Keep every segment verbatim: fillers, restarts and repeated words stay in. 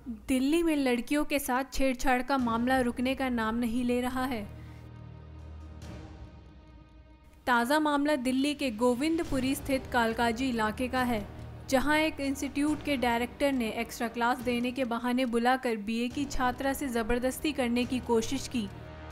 दिल्ली में लड़कियों के साथ छेड़छाड़ का मामला रुकने का नाम नहीं ले रहा है। ताज़ा मामला दिल्ली के गोविंदपुरी स्थित कालकाजी इलाके का है, जहां एक इंस्टीट्यूट के डायरेक्टर ने एक्स्ट्रा क्लास देने के बहाने बुलाकर बीए की छात्रा से ज़बरदस्ती करने की कोशिश की।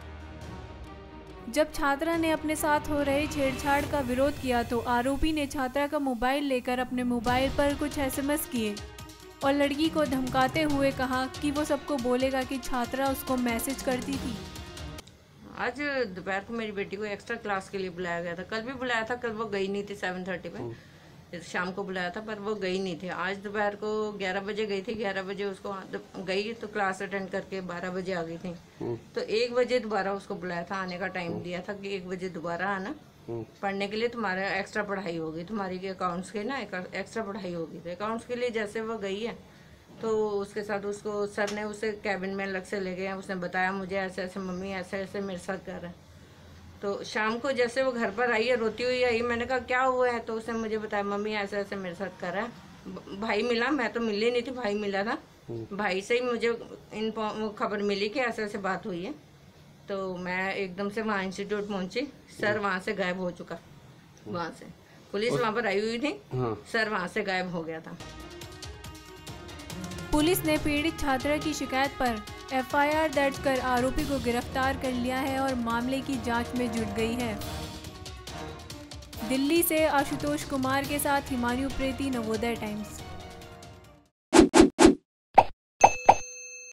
जब छात्रा ने अपने साथ हो रहे छेड़छाड़ का विरोध किया तो आरोपी ने छात्रा का मोबाइल लेकर अपने मोबाइल पर कुछ एसएमएस किए और लड़की को धमकाते हुए कहा कि वो सबको बोलेगा कि छात्रा उसको मैसेज करती थी। आज दोपहर को मेरी बेटी को एक्स्ट्रा क्लास के लिए बुलाया गया था। कल भी बुलाया था, कल वो गई नहीं थी। सेवन थर्टी पे शाम को बुलाया था पर वो गई नहीं थी। आज दोपहर को ग्यारह बजे गई थी। ग्यारह बजे उसको गई तो क्लास अटेंड करके बारह बजे आ गई थी। तो एक बजे दोबारा उसको बुलाया था, आने का टाइम दिया था कि एक बजे दोबारा आना पढ़ने के लिए, तुम्हारा एक्स्ट्रा पढ़ाई होगी, तुम्हारी अकाउंट्स के ना एक्स्ट्रा पढ़ाई होगी। तो अकाउंट्स के लिए जैसे वो गई है तो उसके साथ उसको सर ने उसे कैबिन में अलग से ले गए। उसने बताया मुझे ऐसे ऐसे मम्मी ऐसे ऐसे मेरे साथ कर रहा है। तो शाम को जैसे वो घर पर आई है, रोती हुई आई, मैंने कहा क्या हुआ है, तो उसने मुझे बताया मम्मी ऐसे ऐसे मेरे साथ कर रहा है। भाई मिला, मैं तो मिली नहीं थी, भाई मिला था। भाई से ही मुझे इन खबर मिली कि ऐसे ऐसे बात हुई है। तो मैं एकदम से वहाँ इंस्टीट्यूट पहुंची। सर वहाँ से गायब हो चुका। वहाँ से पुलिस वहाँ पर आई हुई थी। हाँ। सर वहाँ से गायब हो गया था। पुलिस ने पीड़ित छात्रा की शिकायत पर एफआईआर दर्ज कर आरोपी को गिरफ्तार कर लिया है और मामले की जांच में जुट गई है। दिल्ली से आशुतोष कुमार के साथ हिमांशु प्रेती, नवोदय टाइम्स।